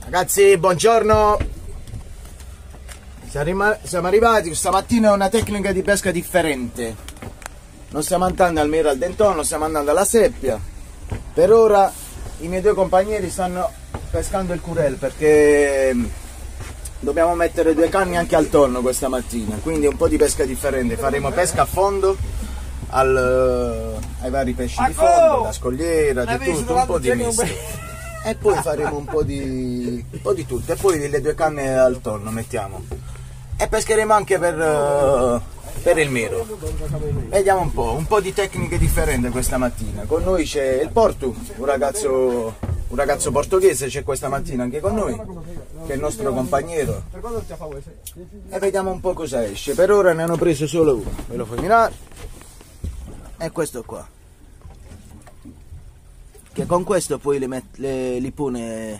Ragazzi, buongiorno. Siamo arrivati, stamattina è una tecnica di pesca differente. Non stiamo andando al Mira al Denton, stiamo andando alla Seppia. Per ora i miei due compagni stanno pescando il curel perché dobbiamo mettere due canne anche al tonno questa mattina, quindi un po' di pesca differente. Faremo pesca a fondo ai vari pesci di fondo, la scogliera, di tutto, un po' di misto. E poi faremo un po' di tutto, e poi le due canne al tonno mettiamo. E pescheremo anche per il Miro. Vediamo un po' di tecniche differenti questa mattina. Con noi c'è il Portu, un ragazzo portoghese, c'è questa mattina anche con noi, che è il nostro compagno. E vediamo un po' cosa esce. Per ora ne hanno preso solo uno, ve lo fai mirare. E questo qua. Che con questo poi li pone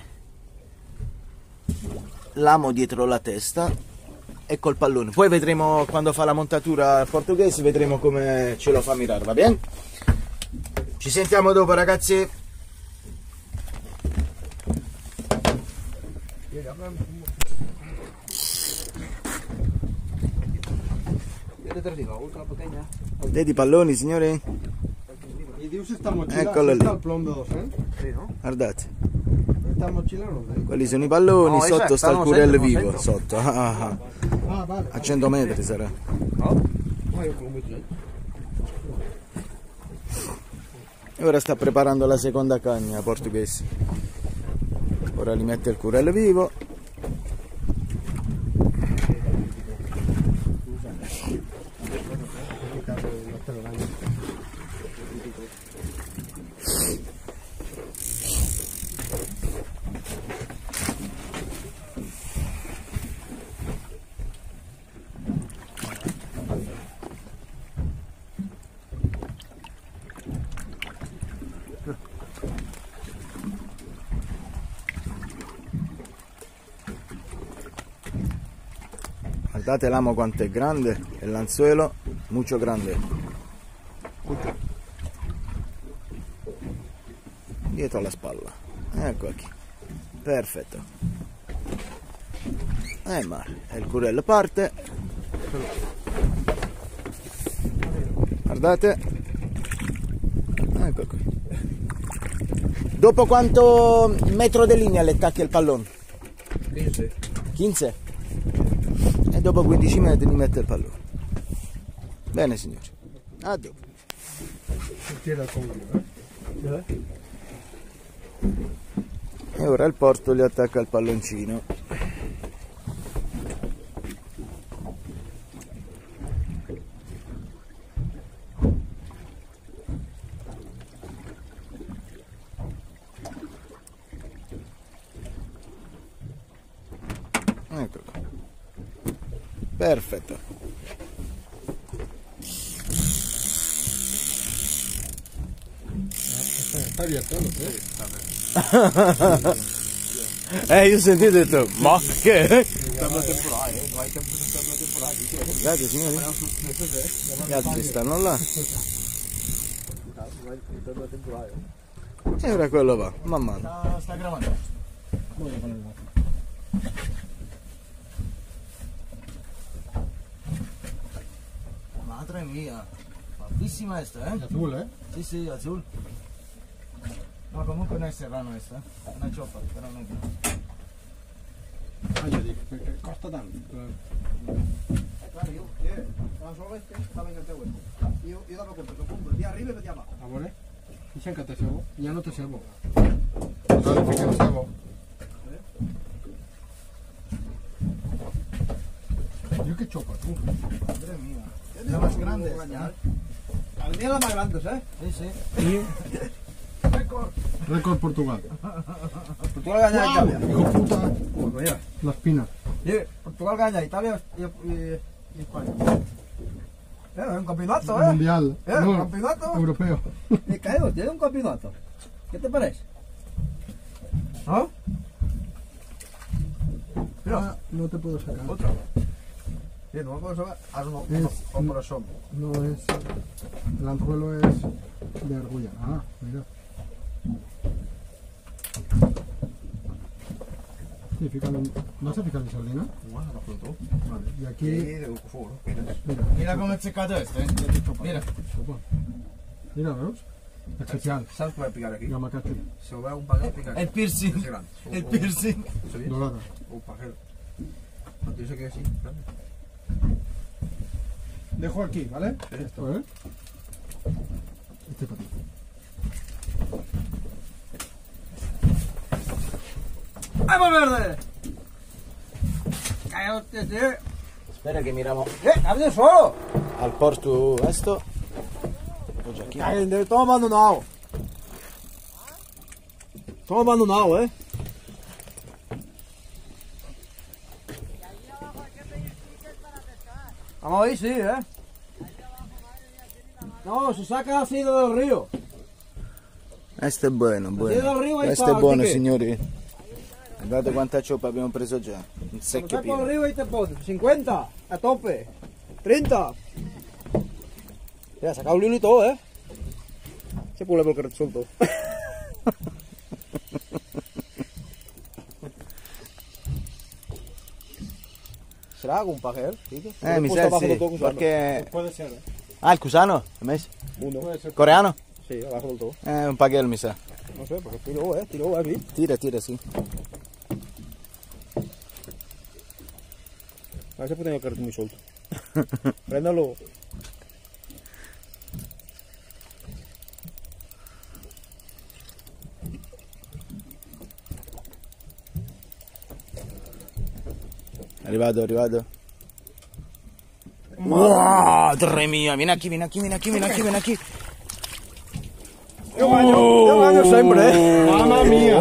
l'amo dietro la testa e col pallone. Poi vedremo quando fa la montatura portoghese, vedremo come ce lo fa mirare, va bene? Ci sentiamo dopo, ragazzi. Vedi i palloni, signore? Eccolo lì. Guardate. Quelli sono i palloni, sotto sta il curel vivo, sotto. A 100 metri sarà. E ora sta preparando la seconda cagna portoghese. Ora li mette il curel vivo. Guardate l'amo quanto è grande, e l'anzuelo molto grande. Dietro la spalla. Ecco qui. Perfetto. Ma il curello parte. Guardate. Ecco qui. Dopo quanto metro di linea le attacchi il pallone? 15. 15? E dopo 15 metri mi mette il pallone. Bene, signori. Addio. E ora il porto gli attacca il palloncino. Ecco qua. Perfetto. Io ho sentito e ho detto, ma che? Guardate, signori, gli altri stanno là. E ora quello va, man mano. Sta gravando. Madre mia, bellissima esta, eh? Azul, eh? Sì, sì, azul. No, comunque non è serrano questa, eh? Una cioppa, però non è. Io dico, perché costa tanto. Claro, yo solamente estaba en el teu. Yo daba cuenta, lo pongo de arriba y de abajo. Amore? Dicen que te sebo. Ya no te sebo. ¿Sabes por qué no sebo? Yo qué chopa, tú. Madre mía. Es la más grande. Al mío la más grande, ¿eh? Sí, sí. Récord Portugal. Portugal gana a Italia. Hijo puta. Mira. La espina. Portugal gana a Italia y España. Es un campeonato, ¿eh? Mundial. Un campeonato. Europeo. Me caemos, tiene un campeonato. ¿Qué te parece? ¿No? Mira. No te puedo sacar. Otra. Sí, no me puedo sacar. Haz uno por asombro. No es. El anzuelo es de argolla. Ah, mira. Sí, ¿no se fijan en sardina? Guarda, lo fruto. Vale, y aquí... de fuego. Mira, Mira cómo es secado esto, ¿eh? Mira. Sopa. Mira, ¿veus? Especial. ¿Sabes cómo voy a picar aquí? Yamakachi. Se va un paquete picar. El piercing. El piercing. Dorada. Un pajero. Cuando yo se quede así, grande. Dejo aquí, ¿vale? Esto, ¿eh? Este para ti. ¡Vamos verde! ¡Cállate, tío! Espera que miramos ¡Abre solo! al porto esto. Pues aquí. Todo abandonado. Todo abandonado, ¿eh? Vamos ahí, sí, ¿eh? No, se saca así del río. Questo è buono, Del arrivo hai Questo è buono, che? signori. Guardate quanta cioppa abbiamo preso già. Un Se secchio saca pieno. arriba y te pones 50 a tope. 30. Mira, sacado un hilo y todo, ¿eh? Se puede porque resuelto. ¿Será algún pajero? Mi sa sì, perché... Puede ser, ¿eh? Ah, il cusano? Hai messo? Uno. Puede ser. Coreano? Sí, abajo del todo. Un paghel mi sa. No sé, porque tiro, aquí. Tira, sì. A ver si tengo que muy suelto. Préndalo. Arrivato. Madre mia, vieni aquí. Yo baño siempre, ¿eh? Mamma mia!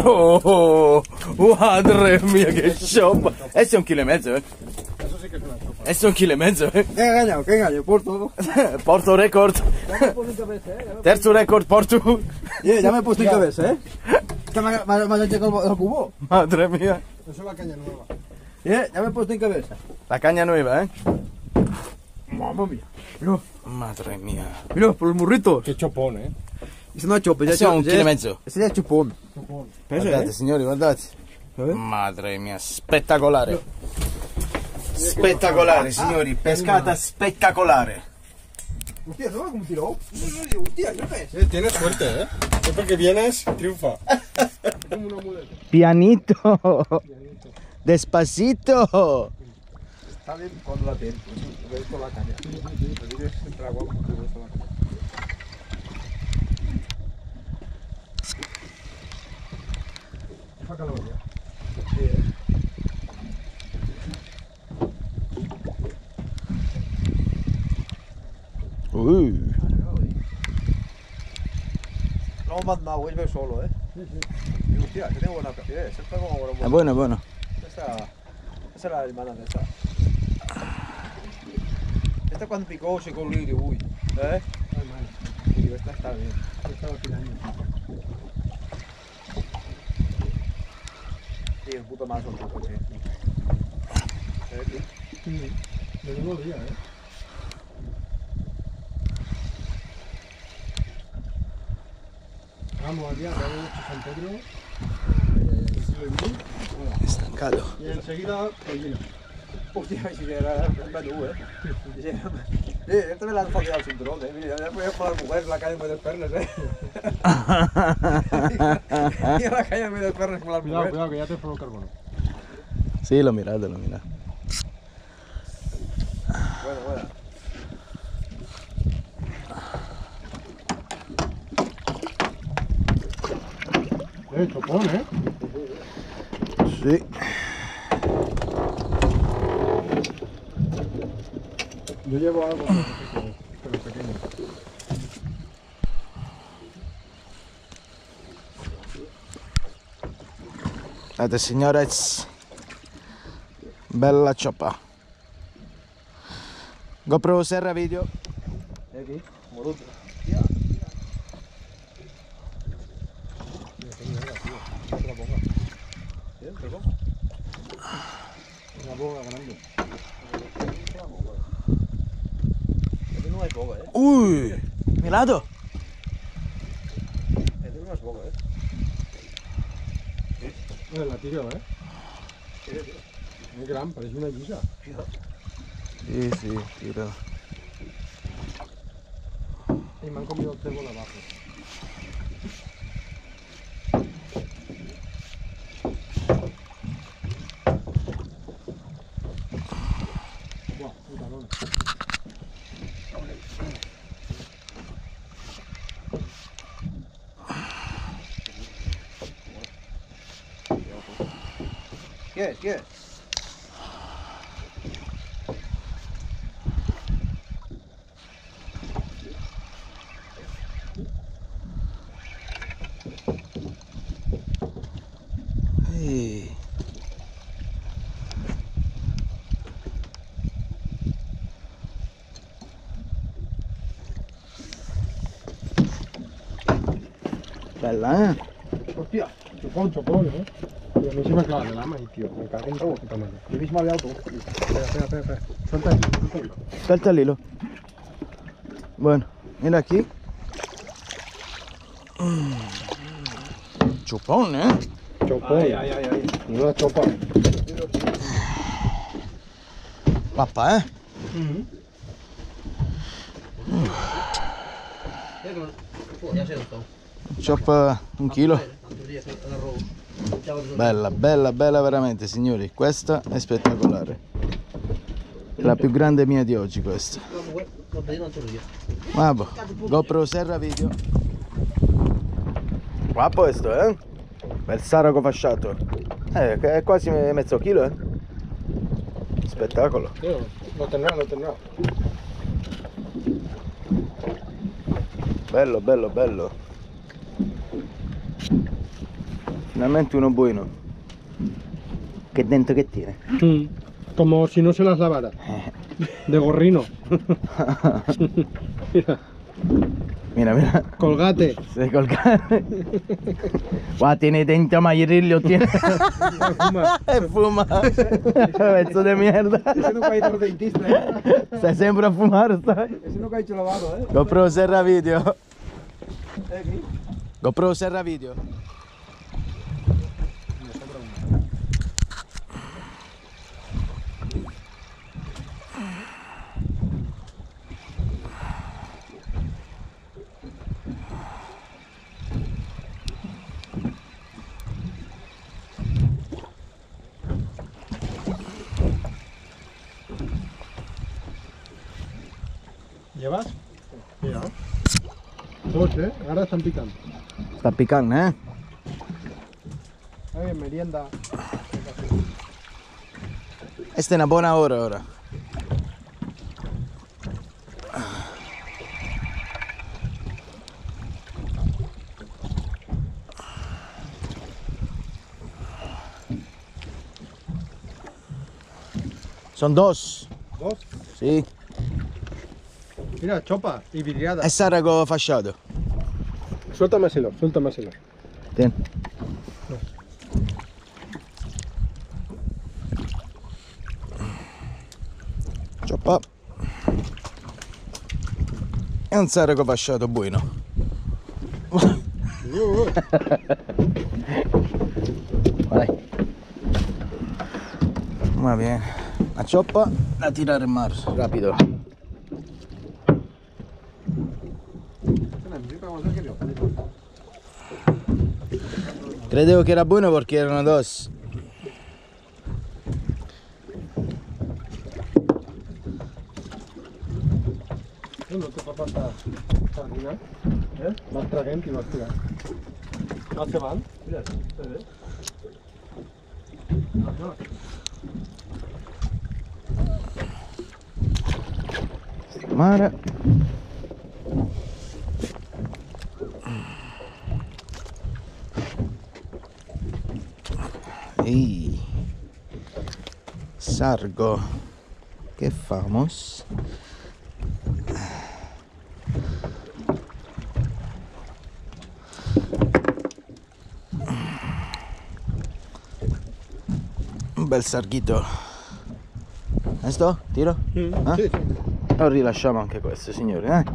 Madre mia, che scioppa! Questo è 1,5 kg, eh? Eso sí que es una sopa. Questo è 1,5 kg, eh? ¿Qué engaño? Por todo. Porto record. Ya me he puesto en cabeza, ¿eh? Terzo record, Porto. Ya me he puesto en cabeza, ¿eh? ¿Qué me has llegado al cubo? Madre mia. Eso es la caña nueva. Ya me he puesto en cabeza. La caña nueva, eh? Mamma mia. Mira, Madre mia. mira, por los murritos. Qué chopón, ¿eh? Ese no è cioppo, Questo è 1,5 kg. Ese è ciuppone. Chopón. Guardate, signori, guardate. Madre mia, spettacolare. Spettacolare, signori, pescata spettacolare. Hostia, ¿no? ¿Cómo tiró? Hostia, yo qué sé. Tienes suerte, ¿eh? Siempre que vienes, triunfa. Como una muleta. Pianito. Despacito. Está bien cuando la tienes, pues con la caña. Pero tienes que entrar agua, porque no está la caña. Fa calor, ya. Lo hemos mandado, vuelve solo, ¿eh? Y hostia, que tengo buena café, ese está como È buono, è buono. Esa es la hermana de esta. Esta cuando picó se con lirio, uy. ¿Eh? Y digo, esta está bien. Estaba piraña. Sí, es puto más un poco, sí. Menudo día, ¿eh? Vamos allá, vamos a San Pedro. Stancato. Y enseguida, Collina. Hostia, si era un menú, ¿eh? Esta me la han fallado al cinturón, ¿eh? Mira, ya voy a poner mujeres la calle en vez de pernes, ¿eh? Y a la calle en vez de pernes con las Cuidado, mujeres. cuidado, que ya te provo carbono. Sì, l'ho mirato. Bueno. Chopón, ¿eh? Sì. Yo llevo algo, pero pequeño. Guardate, signore, bella cioppa. GoPro serra video. Aquí, moroto. Una boga grande. Este no es boga, ¿eh? Uy, mirato. Este no es boga, ¿eh? La tiró, ¿eh? È gran, parece una guisa. Sì, sì, tira. Y me han comido el cebo de abajo. Buah, puta lona. ¿Qué es? Ehi. Bella, eh? Hostia, chupón, ¿eh? Y a mí se me acaba de lama ahí, tío. Me cago en todo, puta madre. Yo mismo había auto. Espera. Suelta el hilo. Suelta el hilo. Bueno, mira aquí. Chupón, ¿eh? Chopón. Ay. Una chopa. Papá, ¿eh? Chop 1 chilo. Bella veramente, signori. Questa è spettacolare. È la più grande mia di oggi questa. Vabbè, GoPro Serra Video. Qua questo, eh? Bel saraco fasciato. È quasi mezzo chilo, eh? Spettacolo. Lo tendrá. Bello. Finalmente uno buono. Che dentro che tiene? Como si no se las lavara. De gorrino. Mira. Colgate. Se colgare. Qua tiene dentro mairillo, tiene. Fuma. Pezzo di merda. Ese nunca ha ido al dentista, ¿eh? Stai sempre a fumare, stai? Ese nunca ha hecho lavado, ¿eh? GoPro Serra Video. Aquí. GoPro Serra Video. ¿Llevas? Mira. Dos, ¿eh? Ahora están picando. Sta piccando, eh? Merienda. Questa è una buona ora. Sono dos. Dos. Sì. Mira, chopa y vidriada. È saraco fasciato. Suéltamelo. Tieni. Cioppa. È un saraco fasciato buono. Vai. Va bene. La cioppa da tirare in mare, rapido. Credevo che era buono perché erano dos. No te fa falta sardina, ¿eh? Vas tragando y vas tirando. ¿No se van? Mira, Mare. Ehi. Sargo. Che famos? Un bel sarghito. Questo? Tiro? Sì. Lo rilasciamo anche questo, signori, eh?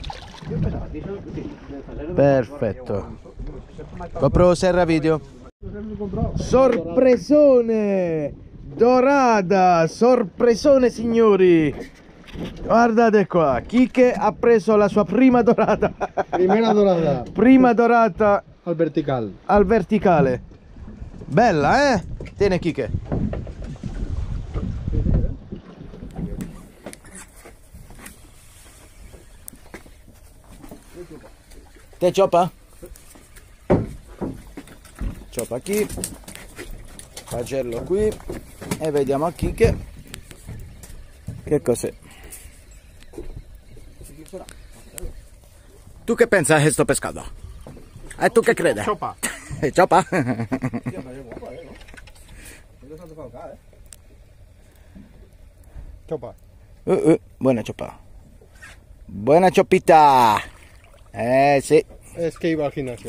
Perfetto. GoPro Serra Video. Sorpresone! Dorata! Sorpresone, signori! Guardate qua, Kike ha preso la sua prima dorata. Primera dorada. Prima dorata Al vertical. al verticale. Bella, eh? Tiene, Kike. Te chopa? Chopa qui. Fagello qui. E vediamo a Kike che cos'è. Tu che pensi a questo pescato? E tu che credi? Chopa. Chopa? Chopa. Buena chopa. Buena chopita. Sì. Es que iba al gimnasio.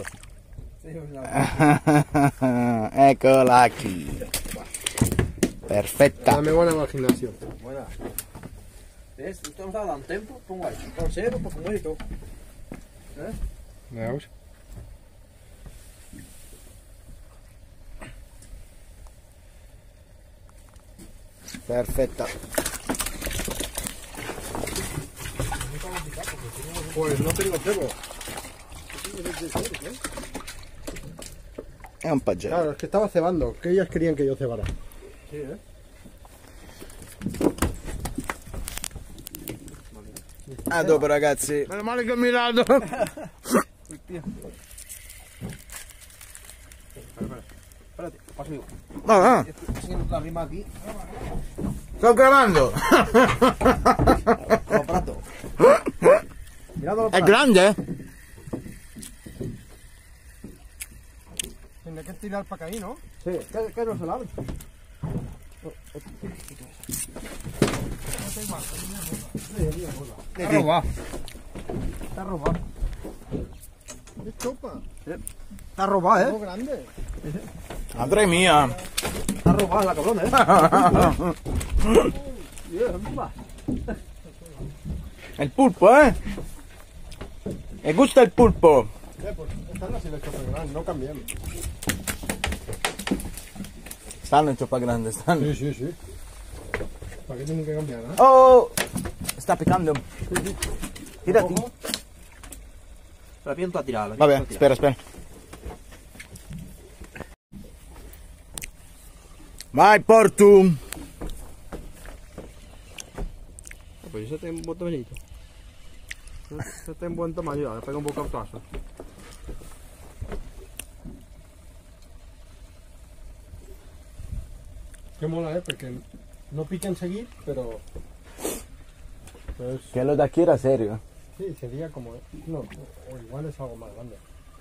Eccola qui. Perfetta. Dame buena al gimnasio. Buena. ¿Ves? Tú no estás dando tiempo, pongo ahí. Con cero, para comer y todo. Veamos. Perfetta. Pues no tengo cebo. È un pagello. Claro, es que estaba cebando. Que ellas querían que yo cebara. Sí, ¿eh? A dopo, ragazzi. Meno male che ho mirato. Espérate, paso yo. Ah, Haciendo la rima aquí. sto gravando. Los platos. Mirando los È platos. grande? Tendré que tirar para acá, ¿no? Sí, ¿qué no se la abre? Está robado. Está robado. Es chopa. Está robado, Muy grande. Madre mia. Está robada la cabrona, ¿dónde Il pulpo, eh? E gusta il pulpo. Pues están así de chopa grande, no cambiamos. Stanno in cioppa grande, stanno. Sí, sí, sí. ¿Para qué tienen que cambiar, eh? Oh! Sta piccando. Tirati. La piento a tirarla. Vabbè, spera. Vai, Portu! Pues ese está en buen tamaño. Ese está en buen tamaño, le pega un poco autoazo. Qué mola, porque no pica enseguida, pero... Pues, Che lo da chi era serio. sí, sería como... No, o igual es algo más grande.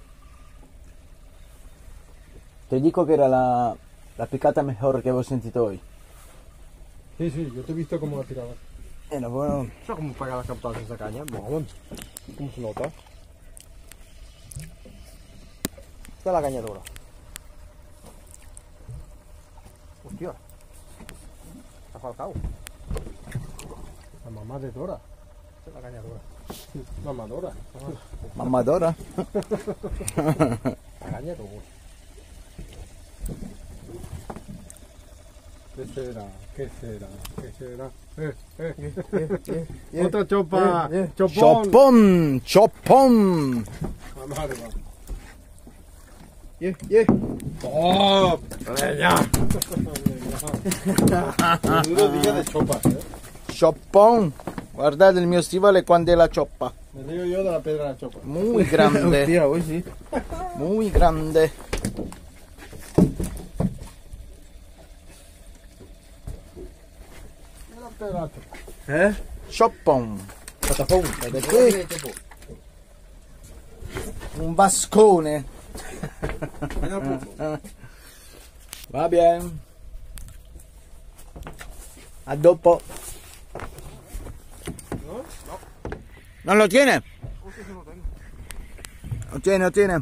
Te dico che era la piccata mejor che avevo sentito hoy. Sí, sí, yo te he visto cómo la tirabas. Era buono. ¿Sabes cómo pega las captadas esa caña? Vamos. ¿Cómo se nota? Esta es la caña dura. Hostia. Está falcado. La mamá de Dora. Esta es la caña dura. Mamá Dora. Mamma Dora? La caña dura. ¿Qué será? ¿Qué será? ¿Qué será? Otra chopa. Chopón. Chopon! Mamá de Dora. Yeah. ¡Oh! ¡Ya! Menudo día de chopas, Chopon! Guardate il mio stivale quando è la cioppa. Me digo yo de la pedra de la chopa. Muy grande. Hostia, hoy sí. Muy grande. La pedra de la chopa. Chopon. Patapón. Vedete qui? Un vascone. Va bien. A dopo. ¿No lo tiene? No tiene.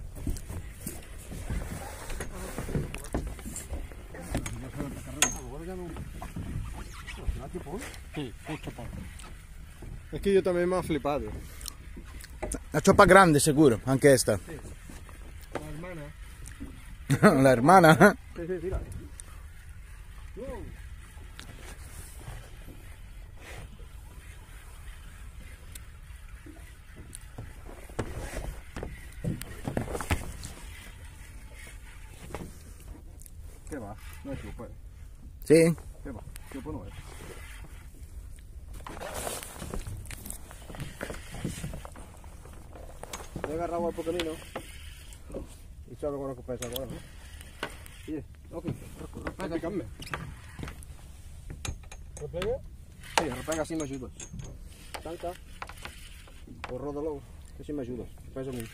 Sí, un chopón. Es que yo también me ha flipado. La cioppa grande sicuro, anche questa. La hermana. La hermana. Sí, sí, tira. ¿Qué va? No es chupo. Sí. ¿Qué va? Chupo no es. Le he agarrado al pequeñino. Y sabe con lo que pesa ahora, ¿no? Sí, ok. Repega. ¿Replega? Sí, repega assim me ajudas. Tanca. O roda logo, que assim me ajudas. Pesa muito.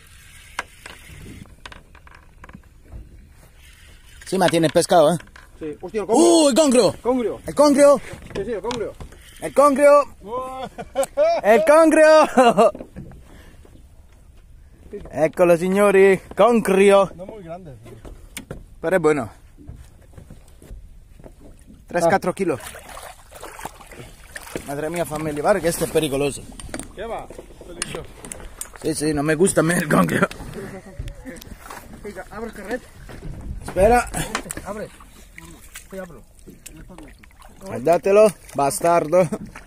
Sí, ma tiene el pescado, ¿eh? Sí. Hostia, el congrio. El congrio! Congrio. El congrio! Sí, sí, el congrio. El congrio! El congrio! Eccolo signori, congrio! No muy grande. Pero es bueno. 3-4 kilos. Madre mía, fammi llevar que este es peligroso. ¿Qué va? Peligroso. Sí, sí, no me gusta a mí el congrio. Abre el carret. Espera. Abre. Sí, ábrelo. Guardatelo, bastardo.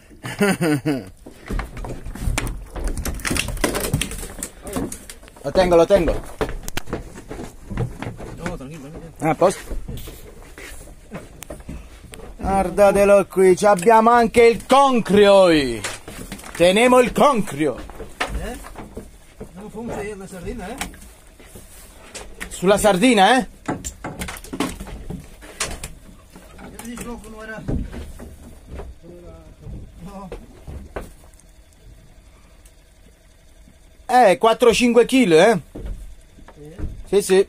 Lo tengo. No, tranquilo. A posto. Guardatelo qui, ci abbiamo anche il concrio. Tenemos il concrio. No fuimos ahí en la sardina, Sulla sardina, eh? Yo te dije loco, no era. No. 4-5 kg, eh? Sì, sì.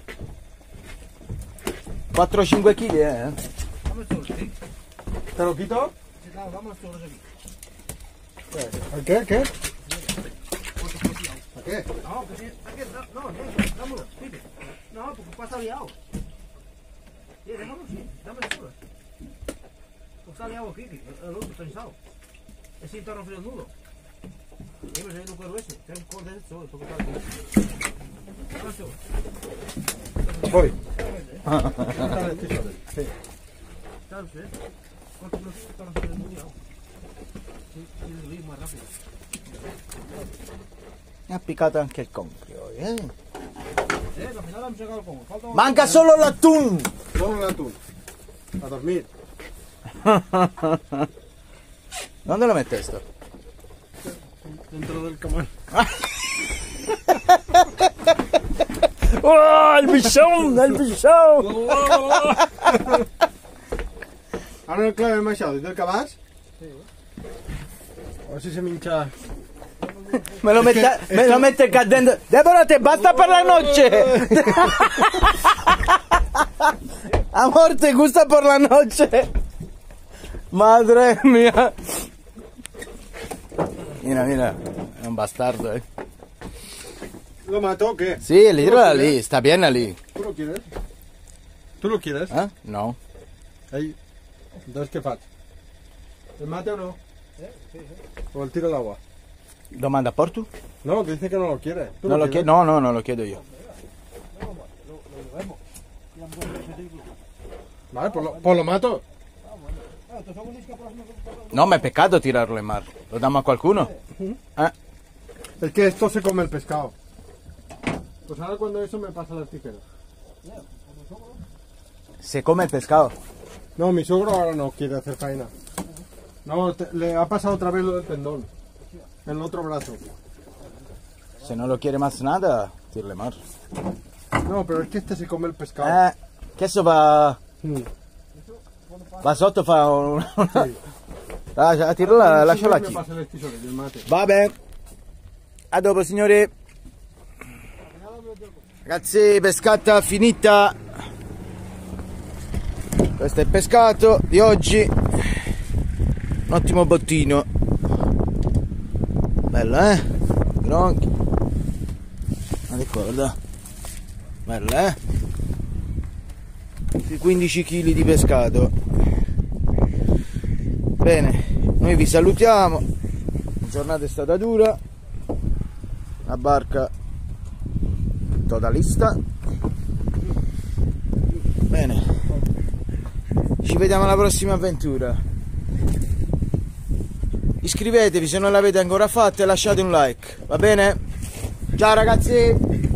4-5 kg, eh? Vamos todos, ¿sí? ¿Te lo quito? Sí, claro, vamos todos aquí. ¿A qué? ¿Qué? ¿A qué? No, que sí. No, dámelo, Pipe. No, porque pasa liado. Sí, déjalo, sí. Dame solo. Pues está liado aquí, el otro tensado. Es sin torno frío nudo. Dime si hay un cuero ese. Ten un de esto, porque está aquí. Dame solo. Voy. Sí. ¿Sabes, ¿Cuánto kilos torno frío nudo? Sí, tiene que ir más rápido. Mi ha piccato anche il concrio, eh? Al final hemos llegado al como. Falta Manca solo l'atún! Solo el atún. A dormir. ¿Dónde lo metes esto? Dentro del camarón. ¡Oh, el bichón! ¡El bichón! Ahora el clave machado, ¿y del cabas? Sí. A ver si se me hincha. Me lo mette acá dentro. Deborah, te basta per la noche. Amor, te gusta por la noche. Madre mía. Mira, mira. Es un bastardo, eh. ¿Lo mato o qué? Sí, el hilo allí, está bien allí. ¿Tú lo quieres? ¿Tú lo quieres? ¿Ah? No. Ahí. Entonces, ¿qué fas? ¿El mate o no? ¿O el tiro al agua? ¿Lo manda por tú? No, dice que no lo quiere. ¿Tú No lo quieres? quiero, no lo quiero yo. Vale, pues lo mato. No, me è peccato tirarlo in mar. Lo damos a qualcuno? Es que esto se come el pescado. Pues ahora cuando eso me pasa las tijeras. Se come il pescado. No, mi suegro ahora no quiere hacer faena. No, le ha pasado otra vez lo del tendón. En el otro brazo. Se non lo quiere más nada, tirle mar. No, pero es que este se come el pescado. Che eso va... Mm. Va sotto, fa un... Sí. Tirala, lasciala Me qui. pasa el estisore, el mate. Va bene. A dopo, signori. Ragazzi, pescata finita. Questo è il pescato di oggi. Un ottimo bottino. Bello, eh? Gronchi. Ma ricorda. Bello, eh? Sui 15 kg di pescato. Bene, noi vi salutiamo. La giornata è stata dura. La barca totalista. Bene, ci vediamo alla prossima avventura. Iscrivetevi se non l'avete ancora fatto e lasciate un like, va bene? Ciao ragazzi!